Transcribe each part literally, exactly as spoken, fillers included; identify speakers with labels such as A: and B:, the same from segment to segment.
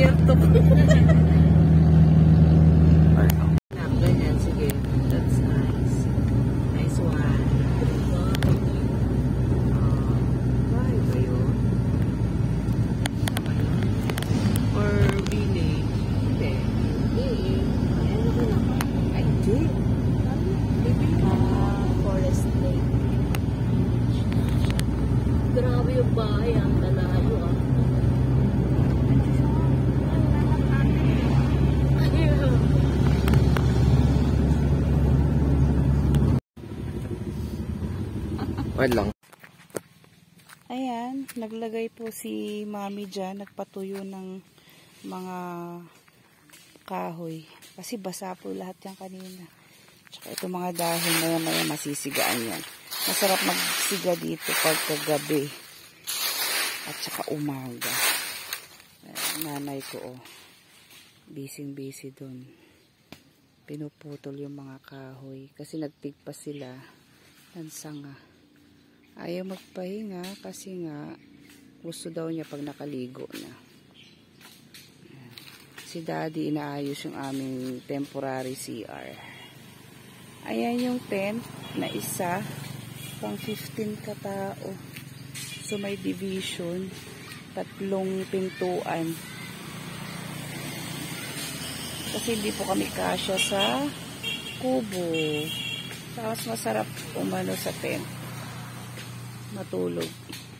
A: desierto. Ganyan, sige. That's nice. Nice one. Bahay ba yun? Or village? Hindi. Hindi. Ay, hindi.
B: Ah, forest lake. Grabe yung bahay, ang lalayo ah.
A: Wait lang.
C: Ayan, naglagay po si Mami dyan, nagpatuyo ng mga kahoy. Kasi basa po lahat yan kanina. Tsaka ito mga dahon maya maya masisigaan yan. Masarap magsiga dito pagkagabi. At saka umaga. Ayan, nanay ko oh. Busy busy dun. Pinuputol yung mga kahoy. Kasi nagtigpa sila ng sanga. Ayaw magpahinga kasi nga gusto daw niya pag nakaligo na. Ayan. Si Daddy inaayos yung aming temporary C R. Ayan yung tent na isa pang fifteen katao. So may division, tatlong pintuan. Kasi hindi po kami kasya sa kubo. Tapos masarap umano sa tent. Matulog.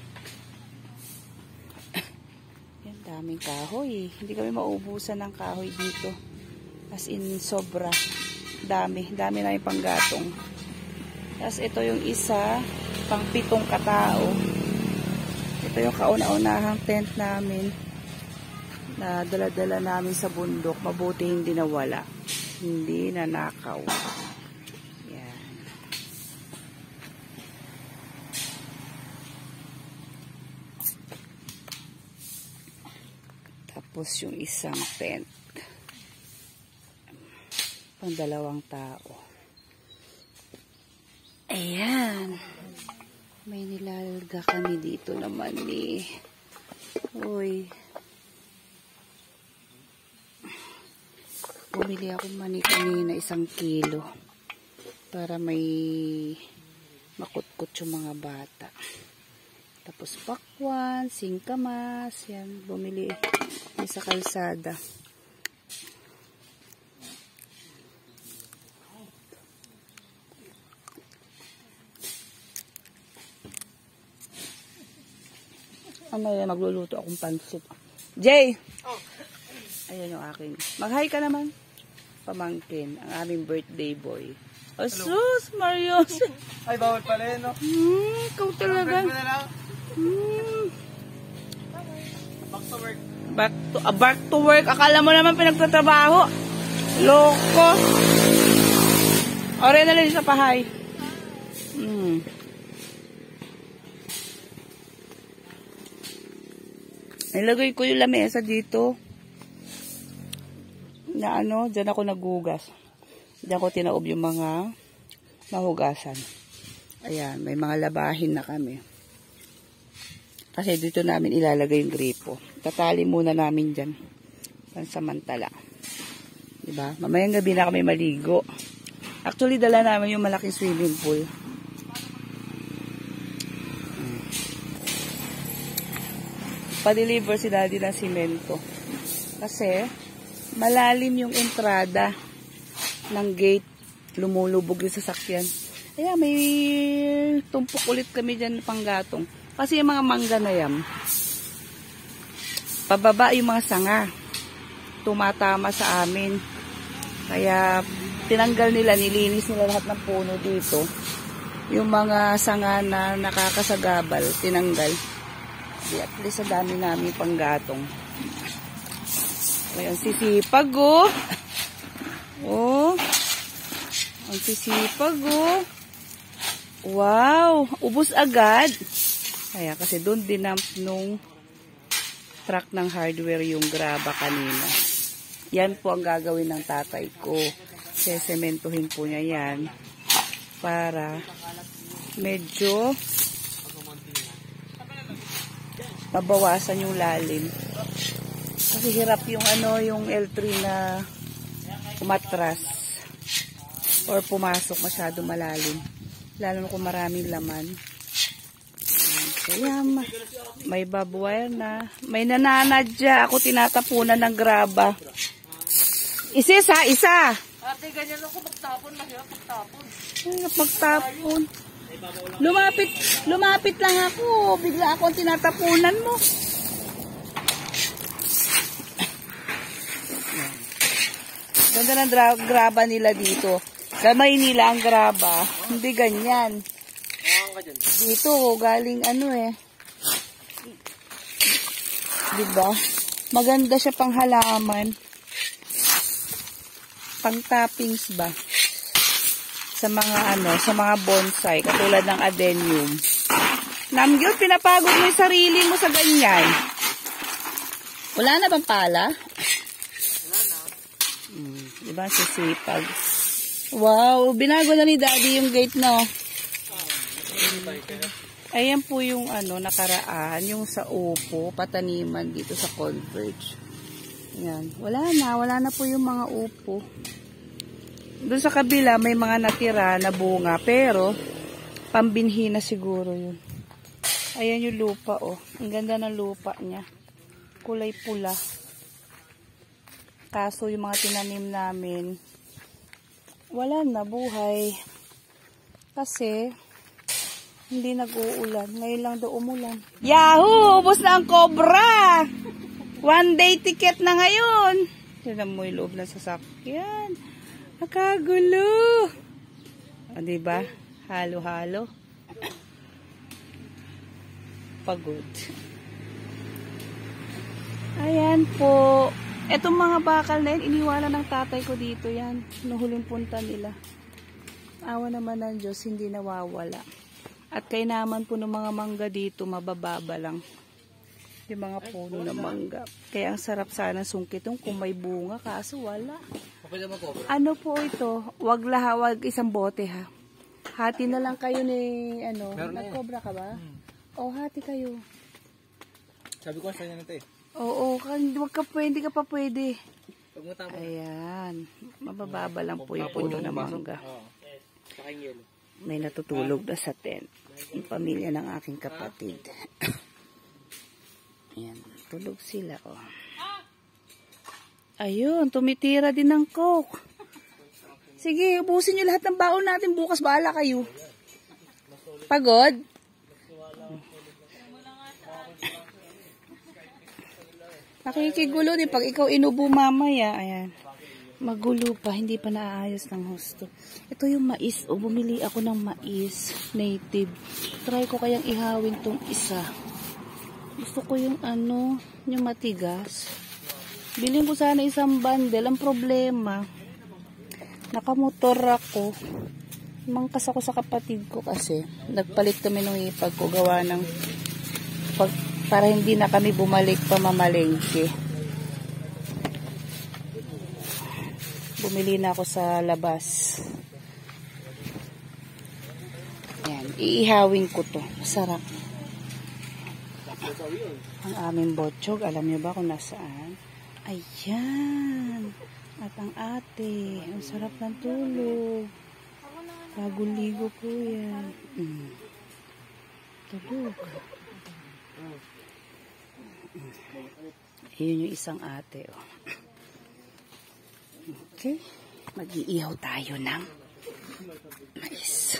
C: Yan, daming kahoy. Hindi kami maubusan ng kahoy dito. As in, sobra. Dami. Dami na yung panggatong. Tapos ito yung isa, pang pitong katao. Ito yung kauna-unahang tent namin na dala-dala namin sa bundok. Mabuti hindi nawala. Hindi nanakaw. Yan. Tapos yung isang tent. Pang dalawang tao. Ayan. May nilalga kami dito naman ni. Uy. Bumili ako mani kanina isang kilo. Para may makutkot yung mga bata. Tapos pakwan, singkamas. Yan. Bumili sa kalsada. Mamaya magluluto akong pansit. Jay! Oh. Ayan yung akin. Mag-hi ka naman. Pamangkin. Ang aming birthday boy. Asus, Marios!
D: Ay, bawal pala yun, no?
C: Hmm, ikaw talaga. Hmm.
D: Back to work.
C: Back to, uh, back to work. Akala mo naman pinagtatrabaho. Loko. Ore na lang sa pahay. Hmm. Nilagay ko yung lamesa dito. Na ano, dyan ako nagugas. Dyan ko tinaob yung mga mahugasan. Ayan, may mga labahin na kami. Kasi dito namin ilalagay yung gripo. Tatali muna namin dyan. Pansamantala. Diba? Mamayang gabi na kami maligo. Actually, dala namin yung malaking swimming pool. Pa-deliver si Daddy ng simento. Kasi, malalim yung entrada ng gate. Lumulubog yung sasakyan. Kaya may tumpok ulit kami dyan panggatong. Kasi yung mga mangga na yan, pababa yung mga sanga. Tumatama sa amin. Kaya, tinanggal nila, nilinis nila lahat ng puno dito. Yung mga sanga na nakakasagabal, tinanggal. Di at least sa dami namin panggatong. Ayan, sisipag oh. Oh. Ang sisipag oh. Wow. Ubus agad. Kaya kasi doon dinamp nung truck ng hardware yung graba kanina. Yan po ang gagawin ng tatay ko. Sesementuhin po niya yan. Para medyo mabawasan yung lalim. Kasi mahihirap yung ano, yung L three na umatras or pumasok masyado malalim. Lalo na kung maraming laman. Kaya may babuwire na. May nananadya. Ako tinatapunan ng graba. Isis ha, isa.
B: Ate, ganyan ako magtapon. Mahirap magtapon.
C: Mahirap magtapon. Lumapit, lumapit lang ako. Bigla ako ang tinatapunan mo. Ganda ng graba nila dito. Sa Maynila ang graba. Hindi ganyan. Dito, galing ano eh. Diba? Maganda siya pang halaman. Pang toppings ba? Sa mga ano, sa mga bonsai. Katulad ng adenium. Namgyot, pinapagod mo yung sarili mo sa ganyan. Wala na bang pala?
D: Wala na.
C: Hmm, diba sisipag? Wow, binago na ni Daddy yung gate, no? Ayan po yung ano, nakaraan, yung sa upo, pataniman dito sa Converge. Ayan. Wala na, wala na po yung mga upo. Doon sa kabila, may mga natira na bunga, pero pambinhi na siguro yun. Ayan yung lupa, oh. Ang ganda ng lupa niya. Kulay pula. Kaso yung mga tinanim namin, wala na, buhay. Kasi hindi nag-uulan. Ngayon lang daw umulan. Yahoo! Ubos na ang cobra! One day ticket na ngayon. Tignan mo yung loob ng sasakyan. Nakagulo. O, diba? Halo-halo. Pagod. Ayan po. Etong mga bakal na yun, iniwala ng tatay ko dito yan. Nuhuling punta nila. Awa naman ng Diyos, hindi nawawala. At kay naman po ng mga mangga dito, mabababa lang. Yung mga puno ng mangga. Kaya ang sarap sana sungkitong kung may bunga, kaso wala. Ano po ito? Wag lahat, wag isang bote ha. Hati na lang kayo ni, ano, nagkobra ka ba? Hmm. O, hati kayo.
D: Sabi ko sa inyo nito eh.
C: Oo, wag ka pwede ka pa pwede. Ayan. Mabababa lang po yung puno ng mangga. May natutulog na sa tent. Yung pamilya ng aking kapatid. Ayan, tulog sila, oh. Ayun, tumitira din ng coke. Sige, ubusin nyo lahat ng baon natin. Bukas bahala kayo. Pagod? Nakikigulo din pag ikaw inubo mamaya. Ayan. Magulo pa, hindi pa naaayos ng husto. Ito yung mais. O, bumili ako ng mais. Native. Try ko kayang ihawin tong isa. Gusto ko yung ano, yung matigas. Bilhin ko sana isang bundle. Ang problema, nakamotor ako. Mangkas ako sa kapatid ko kasi. Nagpalit kami ng ipag ko. Gawa ng, pag, para hindi na kami bumalik pa mamalengke. Bumili na ako sa labas. Ayan, iihawin ko to. Masarap. Ang aming botchog, alam niyo ba kung nasaan? Ayan. At ang ate, ang sarap ng tulog. Baguligo po yan. Mm. Tulog. Ayun yung isang ate, oh. Okay. Mag-iihaw tayo ng mais.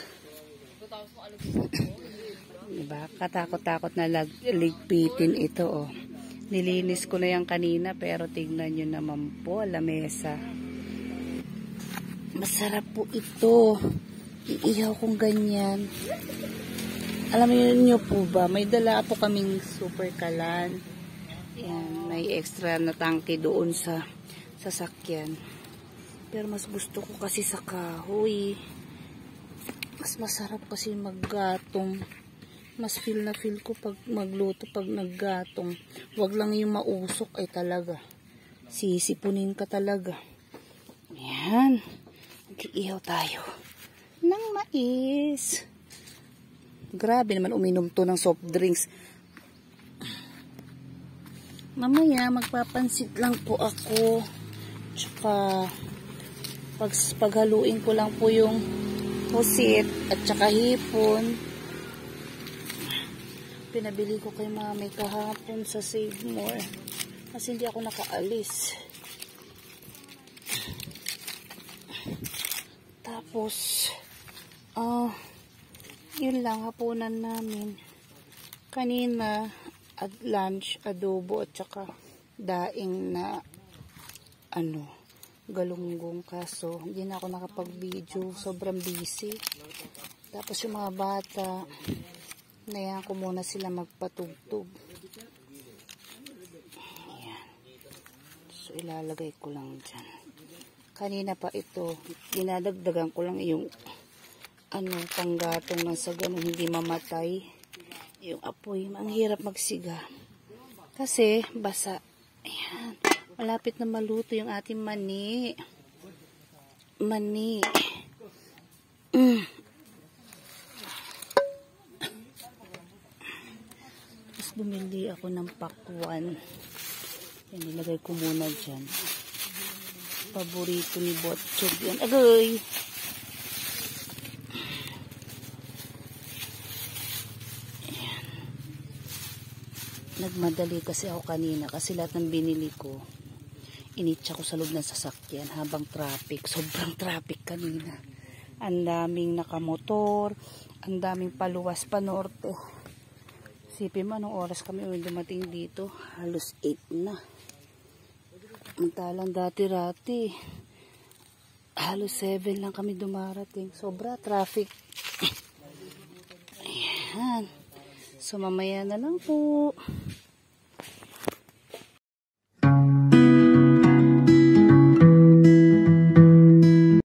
C: Diba? Katakot-takot na lag ligpitin ito, oh. Nilinis ko na yan kanina, pero tignan nyo naman po, lamesa. Masarap po ito. Iihaw kong ganyan. Alam niyo po ba, may dala po kaming super kalan. Yan, may extra na tangke doon sa sasakyan. Pero mas gusto ko kasi sa kahoy. Mas masarap kasi maggatong. Mas feel na feel ko pag magluto pag naggatong. Wag lang yung mausok ay talaga. Sisipunin ka talaga. Yan. Mag-iihaw tayo ng mais. Grabe naman uminom to ng soft drinks. Mamaya, magpapansit lang po ako. Tsaka, pag, paghaluin ko lang po yung pusit at tsaka hipon. Pinabili ko kay mami kahapon sa Save More. Kasi hindi ako nakaalis. Tapos, ah, uh, yun lang hapunan namin. Kanina, at lunch, adobo at saka daing na ano, galunggong. Kaso hindi na ako nakapag-video, sobrang busy. Tapos yung mga bata, nayan ko muna sila magpatugtog. Ayan. So ilalagay ko lang dyan. Kanina pa ito, dinadagdagan ko lang yung ano, panggatong na sa ganun hindi mamatay yung apoy. Ang hirap magsiga kasi basa. Ayan, malapit na maluto yung ating mani mani mm. Tapos bumili ako ng pakwan. Yan, nilagay ko muna dyan. Paborito ni Botchog yan. Agay! Nagmadali kasi ako kanina kasi lahat ng binili ko initsa ko sa loob ng sasakyan habang traffic. Sobrang traffic kanina. Ang daming nakamotor, ang daming paluwas pa norte. Sipin mo anong oras kami dumating dito, halos eight na. Mantalang dati-rati halos seven lang kami dumarating. Sobra traffic. Ayan. So mamaya na lang po.